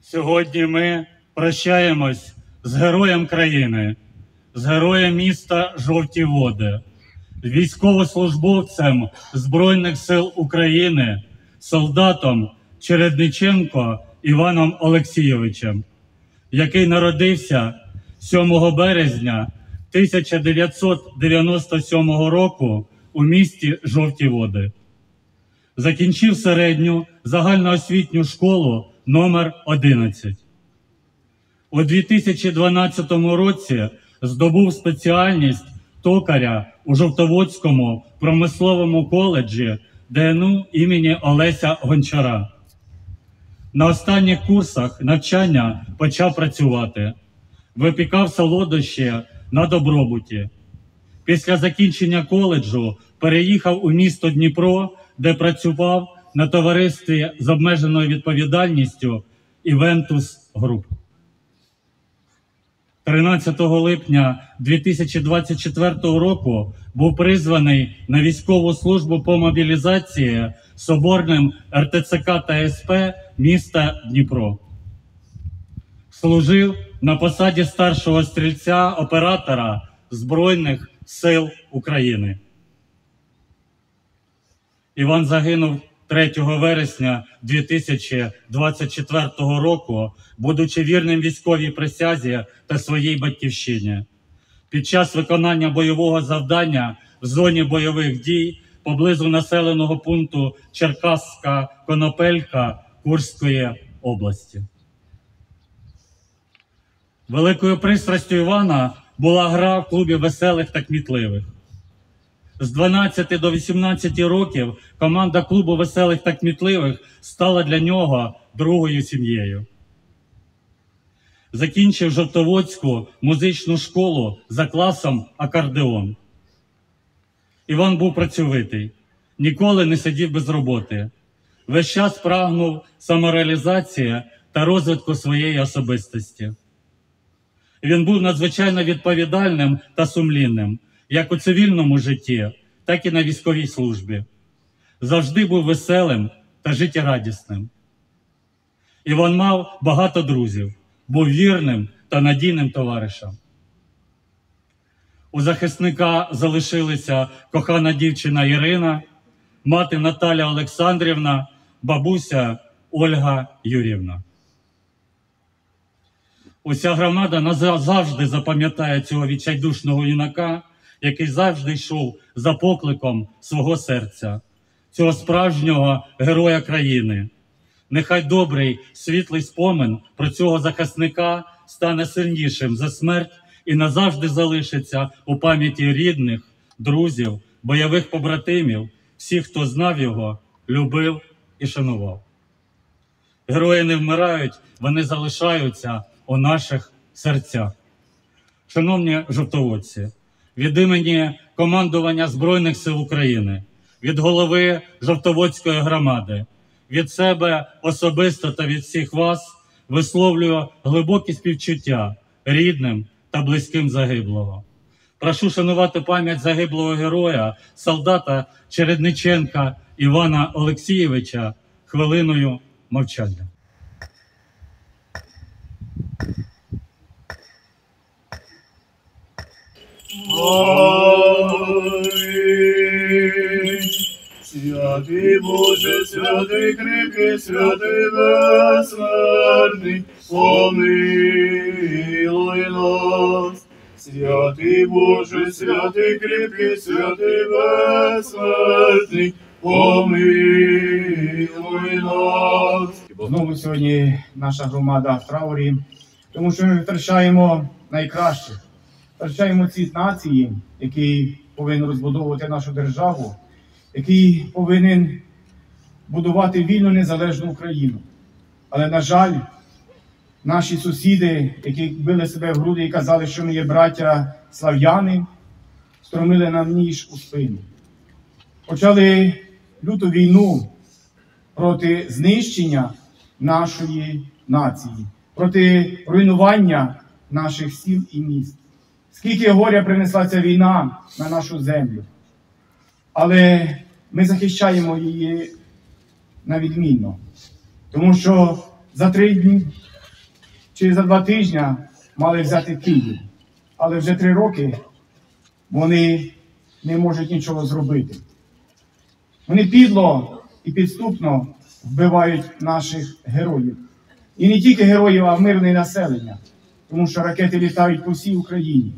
Сьогодні ми прощаємось з героєм країни, з героєм міста Жовті Води, військовослужбовцем Збройних сил України, солдатом Чередниченко Іваном Олексійовичем, який народився 7 березня 1997 року у місті Жовті Води. Закінчив середню загальноосвітню школу номер 11. У 2012 році здобув спеціальність токаря у Жовтоводському промисловому коледжі ДНУ імені Олеся Гончара. На останніх курсах навчання почав працювати. Випікав солодощі на Добробуті. Після закінчення коледжу переїхав у місто Дніпро, де працював на товаристві з обмеженою відповідальністю «Івентус Груп». 13 липня 2024 року був призваний на військову службу по мобілізації Соборним РТЦК та СП міста Дніпро. Служив на посаді старшого стрільця-оператора Збройних сил України. Іван загинув 3 вересня 2024 року, будучи вірним військовій присязі та своїй батьківщині. Під час виконання бойового завдання в зоні бойових дій поблизу населеного пункту Черкаська Конопелька Курської області. Великою пристрастю Івана була гра в клубі веселих та кмітливих. З 12 до 18 років команда клубу веселих та кмітливих стала для нього другою сім'єю. Закінчив Жовтоводську музичну школу за класом акордеон. Іван був працьовитий, ніколи не сидів без роботи. Весь час прагнув самореалізації та розвитку своєї особистості. Він був надзвичайно відповідальним та сумлінним, як у цивільному житті, так і на військовій службі. Завжди був веселим та життєрадісним. Іван мав багато друзів, був вірним та надійним товаришем. У захисника залишилися кохана дівчина Ірина, мати Наталя Олександрівна, бабуся Ольга Юрівна. Уся громада назавжди запам'ятає цього відчайдушного юнака, який завжди йшов за покликом свого серця, цього справжнього героя країни. Нехай добрий, світлий спомин про цього захисника стане сильнішим за смерть і назавжди залишиться у пам'яті рідних, друзів, бойових побратимів, всіх, хто знав його, любив і шанував. Герої не вмирають, вони залишаються у наших серцях. Шановні жовтоводці, від імені командування Збройних сил України, від голови Жовтоводської громади, від себе особисто та від всіх вас висловлюю глибокі співчуття рідним та близьким загиблого. Прошу шанувати пам'ять загиблого героя, солдата Чередниченка Івана Олексійовича хвилиною мовчання. Святий Боже, святий кріпкий, святий безсмертний, помилуй нас. Святий Боже, святий кріпкий, святий безсмертний, помилуй нас. Знову сьогодні наша громада в траурі, тому що ми втрачаємо найкращих. Втрачаємо цвіт нації, який повинен розбудовувати нашу державу, який повинен будувати вільну незалежну Україну. Але, на жаль, наші сусіди, які били себе в груди і казали, що ми є браття слав'яни, стромили нам ніж у спину. Почали люту війну проти знищення нашої нації, проти руйнування наших сіл і міст. Скільки горя принесла ця війна на нашу землю. Але ми захищаємо її на відмінно. Тому що за 3 дні чи за 2 тижні мали взяти Київ. Але вже 3 роки вони не можуть нічого зробити. Вони підло і підступно вбивають наших героїв. І не тільки героїв, а мирне населення, тому що ракети літають по всій Україні.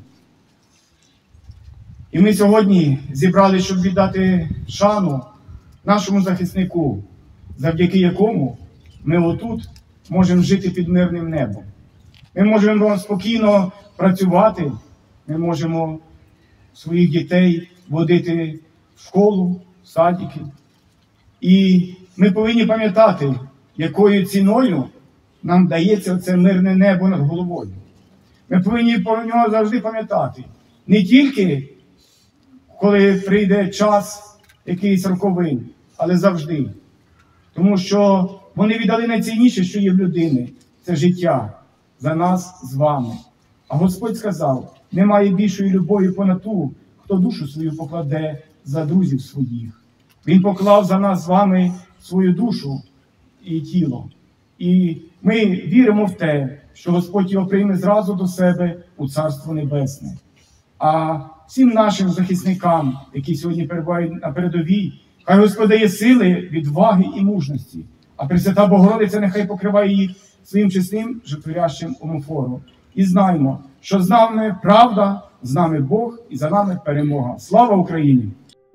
І ми сьогодні зібрали, щоб віддати шану нашому захиснику, завдяки якому ми отут можемо жити під мирним небом. Ми можемо спокійно працювати, ми можемо своїх дітей водити в школу, в садики. І ми повинні пам'ятати, якою ціною нам дається це мирне небо над головою. Ми повинні про нього завжди пам'ятати. Не тільки, коли прийде час якийсь роковин, але завжди. Тому що вони віддали найцінніше, що є в людини. Це життя за нас з вами. А Господь сказав, немає більшої любові понад ту, хто душу свою покладе за друзів своїх. Він поклав за нас з вами свою душу і тіло. І ми віримо в те, що Господь його прийме зразу до себе у Царство Небесне. А всім нашим захисникам, які сьогодні перебувають на передовій, хай Господь дає сили, відваги і мужності. А Пресвята Богородиця нехай покриває їх своїм чесним жертвоящим омофором. І знаймо, що з нами правда, з нами Бог і за нами перемога. Слава Україні!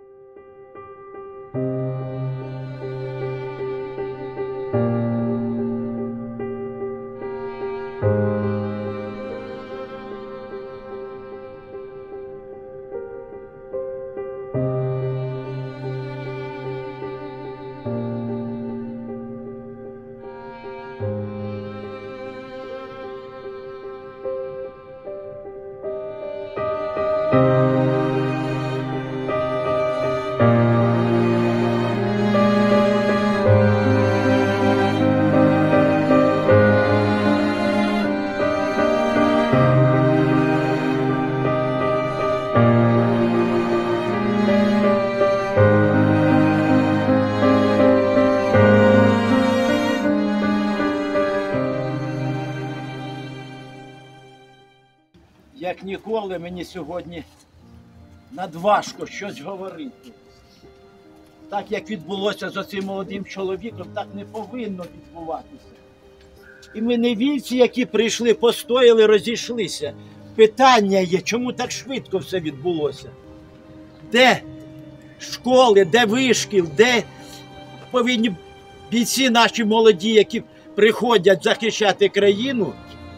Як ніколи мені сьогодні надважко щось говорити. Так, як відбулося з оцим молодим чоловіком, так не повинно відбуватися. І ми не вівці, які прийшли, постояли, розійшлися. Питання є, чому так швидко все відбулося? Де школи, де вишкіл, де повинні бійці наші молоді, які приходять захищати країну,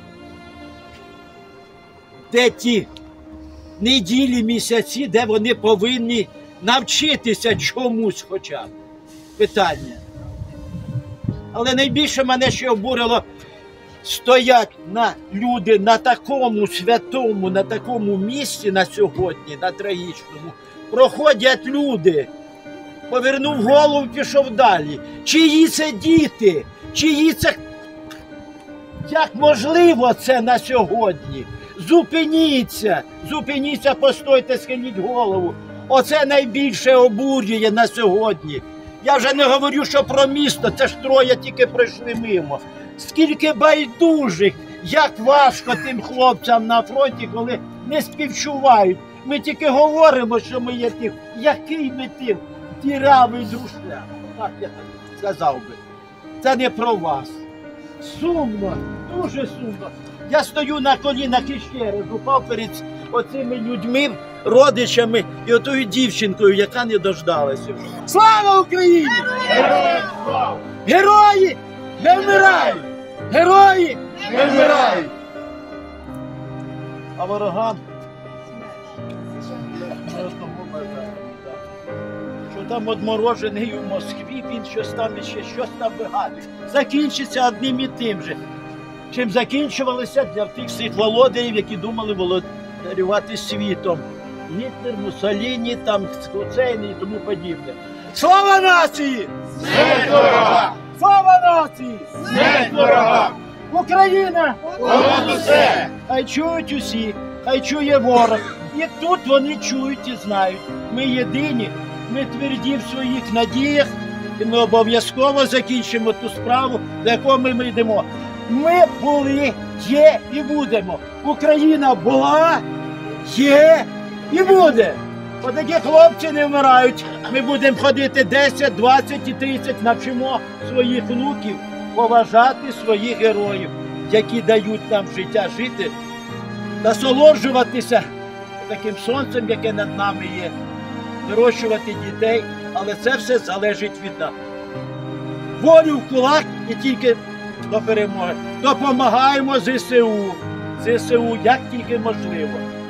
де ті неділі, місяці, де вони повинні навчитися чомусь хоча б. Питання. Але найбільше мене ще обурило, стоять люди на такому святому, на такому місці на сьогодні, на трагічному. Проходять люди. Повернув голову, пішов далі. Чиї це діти? Чиї це... Як можливо це на сьогодні? Зупиніться, зупиніться, постойте, схиліть голову. Оце найбільше обурює на сьогодні. Я вже не говорю, що про місто, це ж троє тільки пройшли мимо. Скільки байдужих, як важко тим хлопцям на фронті, коли не співчувають. Ми тільки говоримо, що ми є тим. Який ми тим? Діравий друшляк. Так я сказав би. Це не про вас. Сумно, дуже сумно. Я стою на колінах іще раз, упав перед оцими людьми, родичами і отою дівчинкою, яка не дождалася. Слава Україні! Героям слава! Герої не вмирають! Герої не вмирають! А ворогам не одного бажаю. Що там одморожений у Москві, він щось там іще, щось там вигадує. Закінчиться одним і тим же. Чим закінчувалося для тих всіх володарів, які думали володарювати світом. Гітлер, Муссоліні, там, Хуцейн і тому подібне. Слава нації! Смерть ворога! Слава нації! Смерть ворога! Україна! Понад усе! Хай чують усі, хай чує ворог. І тут вони чують і знають. Ми єдині, ми тверді в своїх надіях, і ми обов'язково закінчимо ту справу, до якої ми йдемо. Ми були є і будемо. Україна була, є і буде. Отакі хлопці не вмирають. Ми будемо ходити 10, 20 і 30, навчимо своїх внуків поважати своїх героїв, які дають нам життя жити, насолоджуватися таким сонцем, яке над нами є, вирощувати дітей, але це все залежить від нас. Волю в кулак і тільки до перемоги. Допомагаємо ЗСУ. ЗСУ як тільки можливо.